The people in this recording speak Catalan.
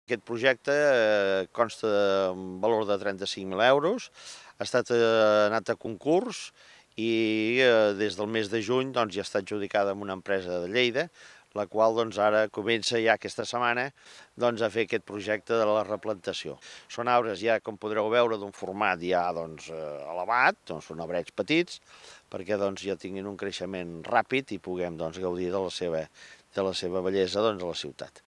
Aquest projecte consta d'un valor de 35.000 euros, ha anat a concurs i des del mes de juny ja està adjudicada amb una empresa de Lleida, la qual ara comença ja aquesta setmana a fer aquest projecte de la replantació. Són arbres ja, com podreu veure, d'un format ja elevat, són arbrets petits, perquè ja tinguin un creixement ràpid i puguem gaudir de la seva bellesa a la ciutat.